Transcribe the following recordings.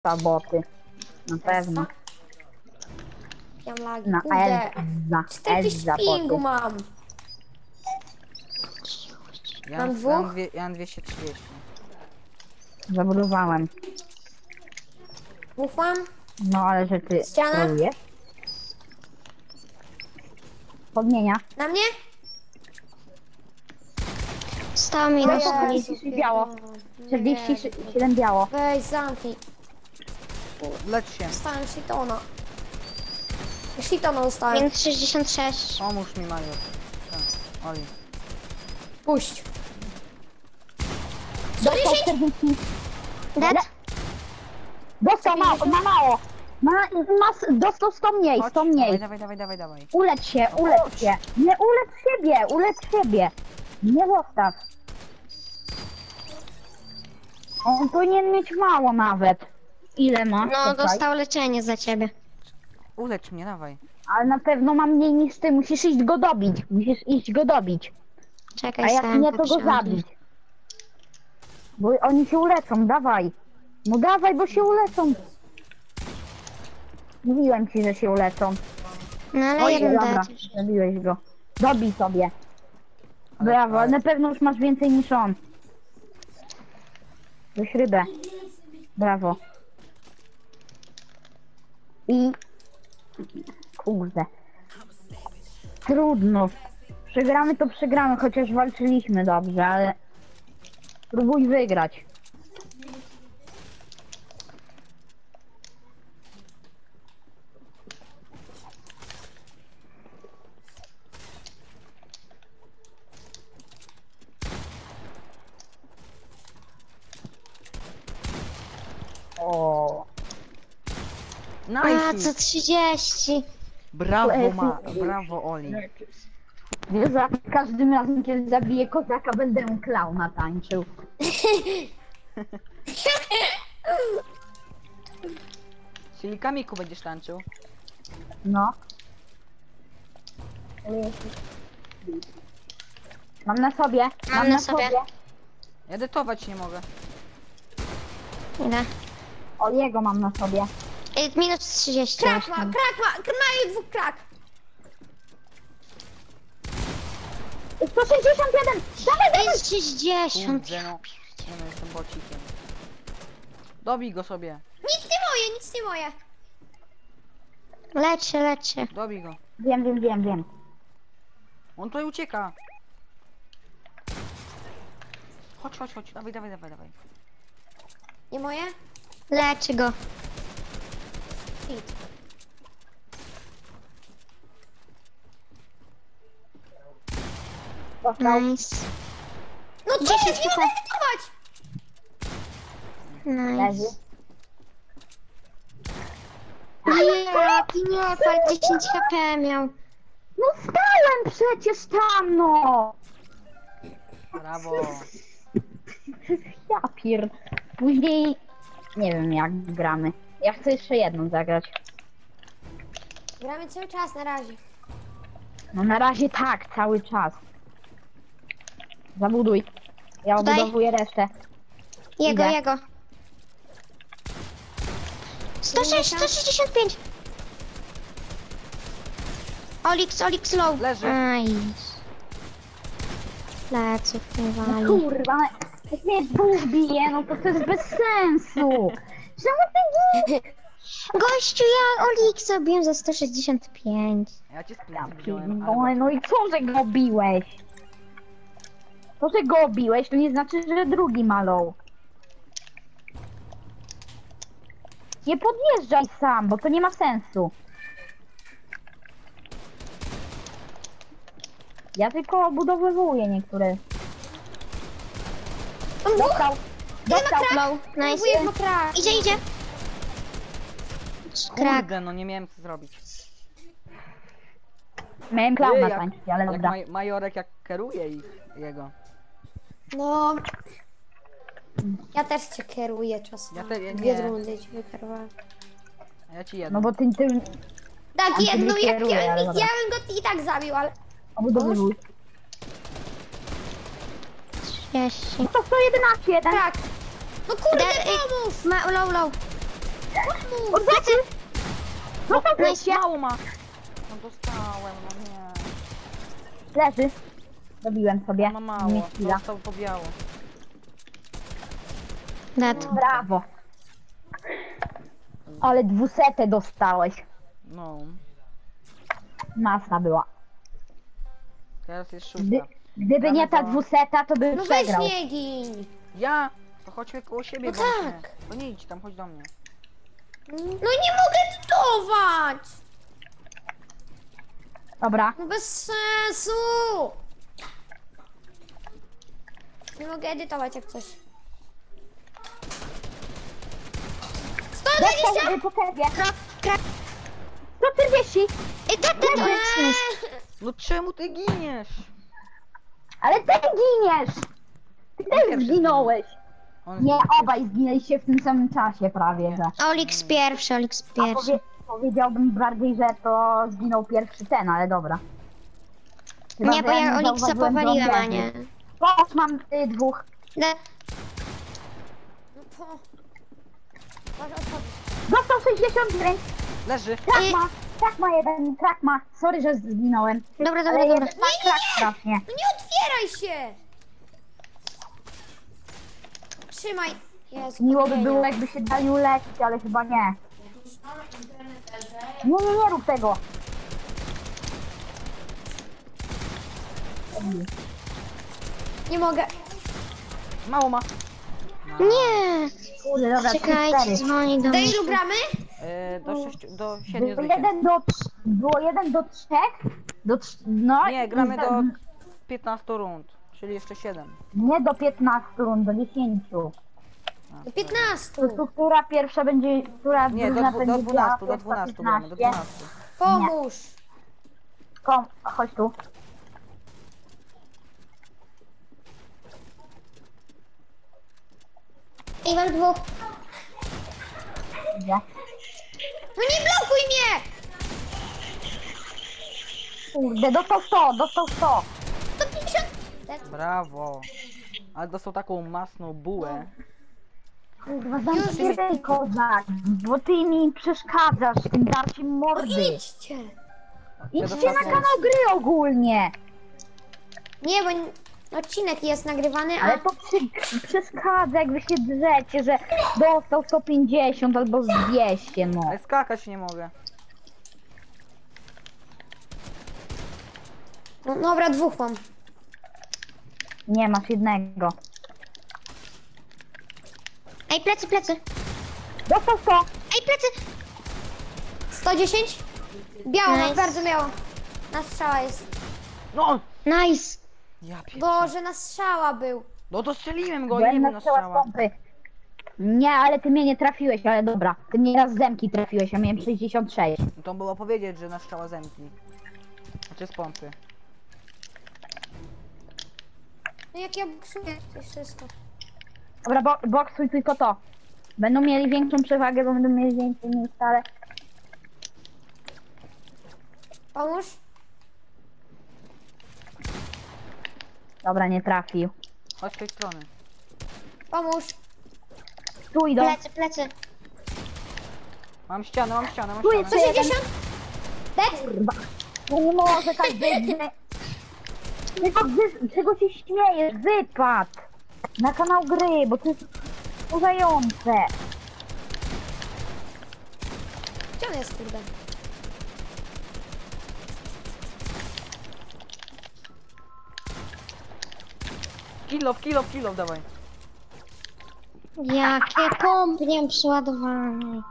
boty. Na pewno. Ja mam lagi, Na kurde. Elza. 40 Elza pingu boty. mam. Mam dwóch? Ja mam 230. Zabudowałem. Ufam? No ale że ty Ściana? trolujesz? Podmienia. Na mnie? Stało mi No na to sali. 46 biało. 47 biało. Weź, zamknij. Lecz się. Dostałem shitona. Shitona dostałem. Minus 66. Pomóż mi, Major. Tak, Oli. Puść. Dostał 110? 40. Dead? Dostał ma mało. Dostał 100 mniej, Chodź, 100 mniej. dawaj. Ulecz się, ulecz się. Nie ulecz siebie. Nie zostaw. On powinien mieć mało nawet. Ile ma? No, Czekaj. dostał leczenie za ciebie. Ulecz mnie, dawaj. Ale na pewno ma mniej niż ty. Musisz iść go dobić. Czekaj, A jak Sam, nie, to go zabić. Bo oni się uleczą, dawaj. No dawaj, bo się uleczą. Mówiłem ci, że się uleczą. No ale Oj, jeden dobra, dead. zabiłeś go. Dobij sobie. Ale- Brawo, ale- na pewno już masz więcej niż on. Weź rybę. Brawo. I... Kurde. Trudno. Przegramy to przegramy, chociaż walczyliśmy dobrze, ale... Spróbuj wygrać. O. A, Nice! co 30. Brawo, Oli. Za każdym razem, kiedy zabiję kozaka, będę mu klauna tańczył. Czyli Kamiku będziesz tańczył? No. Mam na sobie. Mam na sobie. Ja detować nie mogę. Idę. O, jego mam na sobie. Minus 30. Krak ma, właśnie. ma dwóch krak. 161! Dawaj! Minus 60. Kurde, no. Nie no, jestem bocikiem. Dobij go sobie. Nic nie moje. Lecz się. Dobij go. Wiem. On tutaj ucieka. Chodź. Dawaj. Nie moje? Leczy go. Hit. Dostał. Nice. No to 10 jest, nie HP. mogę hitować. Leży. Nice. Ja, piniota, 10 HP miał. No stałem przecież tam, no! Brawo. Ja pier... Później... Nie wiem jak gramy. Ja chcę jeszcze jedną zagrać. Gramy cały czas na razie. No na razie tak, cały czas. Zabuduj. Ja Tutaj? obudowuję resztę. Jego. Idę. 165. Olix low. Leży. Nice. Pleców nie No wali. kurwa, jak mnie dwóch bije, no to jest bez sensu. Czemu ty nie... Gościu, ja Olix zrobiłem za 165. Ja cię z Ja plecy wziąłem, pierdolę, ale... no i co, że go biłeś? To, że go biłeś, to nie znaczy, że drugi malą. Nie podjeżdżaj sam, bo to nie ma sensu. Ja tylko obudowywuję niektóre. Dostał. Low. Nice. Próbuję go krak. Idzie. Krak. Kurde, no nie miałem co zrobić. Miałem klauna jak- tańczyć, ale Jak dobra. Majorek jak kieruje jego. No. Ja też cię kieruję czasem. Ja te- Dwie nie. rundy ci wykierowałem. A ja ci jedno. No bo ty Tak, ty jedną, nie ja kieruje, ale dobra. bym go i tak zabił, ale... obudowywuj. 30. To 111, jeden. Tak. No kurde, Dead, pomóż! Ma low. Odwrócił! Dostał się! Mało ma! No dostałem, no nie. Leży. Dobiłem sobie. Ma mało, Nie chwila. dostał po biało. Dat. Brawo. Ale 200 dostałeś. No. Masa była. Teraz jest Gdy, szóstka. gdyby Gramy nie ta do- 200, to by No weź przegrał. nie gin. Ja! To chodźmy koło siebie, No bądźmy. tak. To nie idź tam, chodź do mnie. No nie mogę edytować. Dobra. No bez sensu. Nie mogę edytować jak coś. 120! Dostał po sobie. 140. No czemu ty giniesz? Ale ty giniesz! Ty też pierwszy zginąłeś. On Nie, zginął obaj zginęliście w tym samym czasie prawie, że. Olix pierwszy, Olix pierwszy. Powiedziałbym bardziej, że to zginął pierwszy ten, ale dobra. Chyba, Nie, że bo ja Olixa zauważyłem, że on powaliłem, a leży. nie. Teraz mam dwóch. Dat. No po... Masz osoby. Dostał 69. Leży! Krak ma jeden, krak ma. Sorry, że zginąłem. Dobra, Ale dobra, dobra. jeden ma krak strasznie. No nie otwieraj się! Trzymaj. Jezu, Miło by podmienia. było, jakby się dali uleczyć, ale chyba nie. Nie rób tego. Nie mogę. Mało ma! Nie! Kurde, dobra, Czekajcie, 3-4. dzwoni do Do mnie. ilu gramy? Do 7 Było zwycięstw. było 1 do 3. No Nie, i gramy do 15 rund, czyli jeszcze 7. Nie do 15 rund, do 10. Do 15. Tu, która pierwsza będzie, która Nie, do, drużyna do będzie 12, grała, do pierwsza 12 gramy, do 15. 12. Pomóż. Chodź tu. I wam dwóch. Idzie. No nie blokuj mnie! Kurde, dostał 100, dostał 100. 150. Brawo! Ale dostał taką masną bułę. Kurwa, zamknij kozak, bo ty mi przeszkadzasz tym darciem No mordy. idźcie. Idźcie na kanał gry ogólnie. Nie, bo odcinek jest nagrywany, a... Ale to przeszkadza, jak wy się drzecie, że dostał 150 albo 200, no. Ale skakać nie mogę. No, dobra, dwóch mam. Nie, masz jednego. Ej, plecy, plecy. Dostał 100. Ej, plecy. 110? Biało, Nice. bardzo biało. Na strzała jest. No! Nice. Ja pierdolę. Boże, na strzała był. No to strzeliłem go, nie Byłem był na na strzała strzała. z pompy. Nie, ale ty mnie nie trafiłeś, ale dobra. Ty mnie raz z zemki trafiłeś, a miałem 66. No to było powiedzieć, że na strzała zemknij. Znaczy z pompy. No jak ja buksuję to wszystko. Dobra, boksuj tylko to. Będą mieli większą przewagę, bo będą mieli więcej miejsca, ale... Pomóż? Dobra, nie trafił. Chodź z tej strony. Pomóż. Tu idą. Plecy, plecy. Mam ścianę, mam ścianę, mam Tu ścianę. jest jeden. 160? Dead? Kurwa. No nie może tak być. Czego się śmiejesz? Wypad. Na kanał gry, bo to jest wkurzające. Gdzie on jest, kurde? Kill off, dawaj. Jakie pompy nie mam przeładowanej.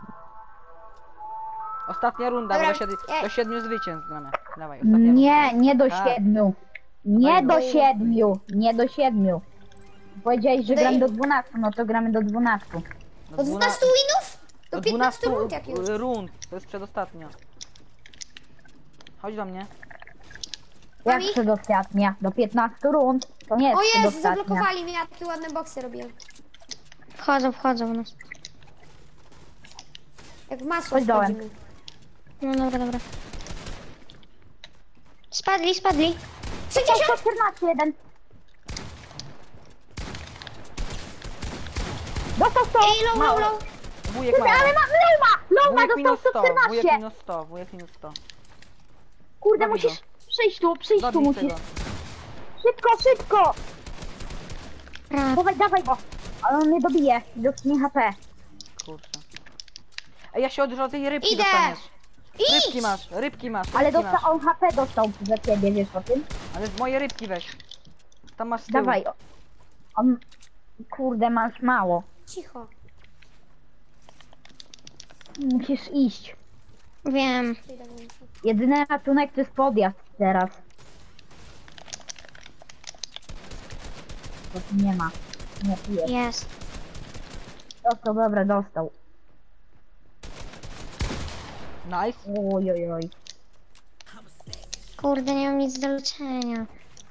Ostatnia runda, Dobra, bo ej. do 7 zwycięstw gramy. Dawaj, ostatnia runda. Nie do Tak. 7. Nie do Dawaj. 7. Nie do 7. Powiedziałeś, że Daj. gramy do 12, no to gramy do 12. Do 12 winów? Do 15 rund jak już. rund, to jest przedostatnia. Chodź do mnie. Jak Mami? przedostatnia? Do 15 rund. To nie jest O Jezu, przedostatnia. zablokowali mnie, ja takie ładne boksy robiłem. Wchodzą w nas. Jak w masło Chodź dołem. wchodzimy. No dobra, dobra. Spadli. 60? 114, jeden. Dostał 100. Ej, low. Wujek ma. Ale ma Loma Wujek dostał minus 100, wujek 114. minus 100, wujek minus 100. Kurde, Zabij musisz przyjść tu Zabij musisz. tego. Szybko! Prawie. Dawaj go. Ale on mnie dobije. Dotknie HP. Kurczę. Ej, ja się od tej rybki Idę! dostaniesz. Idź! Rybki masz, Ale rybki masz. on HP dostał za ciebie, wiesz o tym? Ale z moje rybki weź. Tam masz z tyłu. Dawaj. On... Kurde, masz mało. Cicho. Musisz iść. Wiem. Jedyny ratunek to jest podjazd teraz. Bo tu nie ma. Nie pije. Jest. Dostał, dobra, dostał. Nice. Oj. Kurde, nie mam nic do leczenia.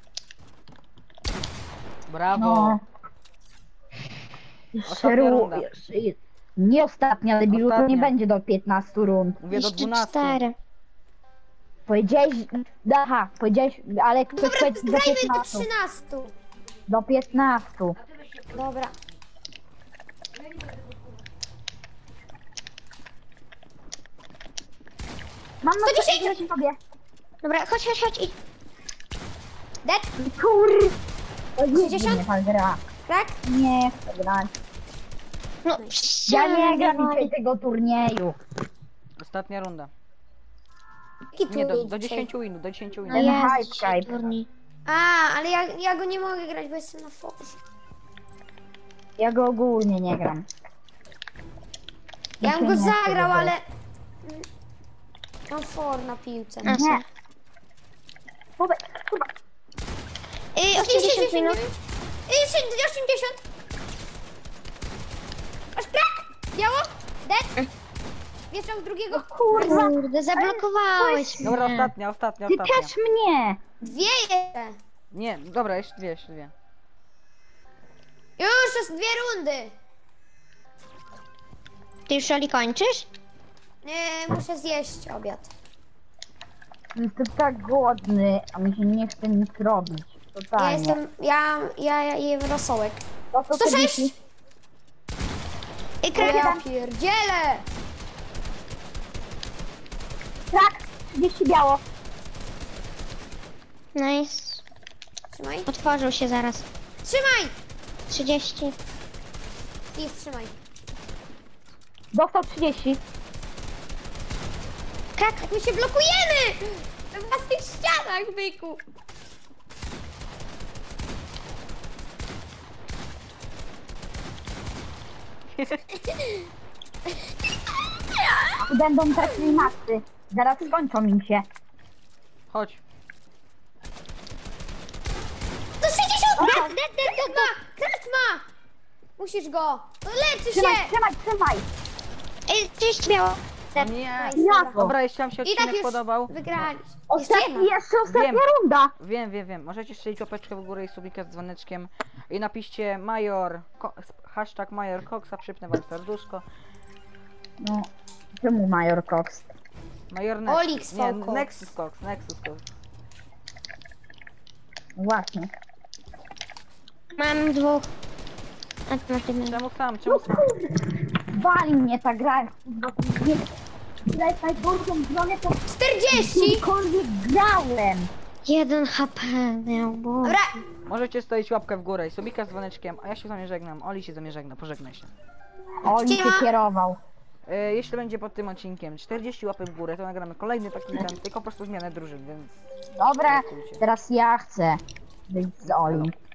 Brawo. No. Jeszcze Ostatnia runda. Nie ostatnia, debilu, to nie Ostatnia. będzie do 15 rund. Mówię do Jeszcze 12. 4. Powiedziałeś, aha, powiedziałeś, ale ktoś Dobra, powiedział do grajmy do 15. 13. Do 15. Dobra. Mam na 110. sobie. Dobra, chodź i... Dead? Kur... To nie 60? nie ta gra. Tak? Nie chcę grać. No, Ja nie gram dzisiaj tego turnieju. Ostatnia runda. Jaki Nie, turniej do dzisiaj? 10 winów, do 10 winów. No Ten jest Hype dzisiaj Skype. turniej. A, ale ja go nie mogę grać, bo jestem na forze. Ja go ogólnie nie gram. Ja Mi bym się go nie chce zagrał, grać. ale... Mam for na piłce. A, Nie. co? Kubek. 80 minut. 80. Aż krak! Biało? Dead? Wjeżdżam w drugiego? Kurwa, Kurde, zablokowałeś mnie. Dobra, ostatnia. ty też mnie. Dwie jeszcze. Nie, dobra, jeszcze dwie. Już, jest 2 rundy. Ty już, Oli, kończysz? Nie, muszę zjeść obiad. Jestem tak głodny, a mi się nie chce nic robić. Ja Totalnie. jestem... Ja jem rosołek. To co 106! ty I O krak. ja pierdzielę! Krak, 30 biało. Nice. Trzymaj. Otworzył się zaraz. Trzymaj! 30. I wstrzymaj. Dostał 30. Krak. Jak my się blokujemy! We własnych ścianach, byku! Będą tracili masy. Zaraz skończą im się. Chodź. To 60! Krak ma! Musisz go! No leczy się! Trzymaj. Ej, 30 biało. O nie. Ja Dobra, jeśli wam się I tak odcinek już podobał, wygraliśmy. Jeszcze jedna. Jeszcze ostatnia Wiem. runda. wiem. Możecie strzelić łapeczkę w górę i subika z dzwoneczkiem. I napiszcie hashtag Major Coxa, przypnę wam serduszko. No, czemu Major Cox? Major Olix Nie, V Cox. Nexus Cox. Właśnie. Mam 2. A ty masz jednego. Czemu sam? Wali mnie ta gra. Gra jest najgorszą grą, jaką 40! kiedykolwiek grałem. 1 HP miał, bo... Dobra, Możecie stoić łapkę w górę i subika z dzwoneczkiem, a ja się z wami żegnam. Oli się ze mnie żegna, pożegnaj się. Oli się Siema. kierował. Jeśli będzie pod tym odcinkiem 40 łapek w górę, to nagramy kolejny taki event, tylko po prostu zmianę drużyn, więc... Dobra, teraz ja chcę być z Oli.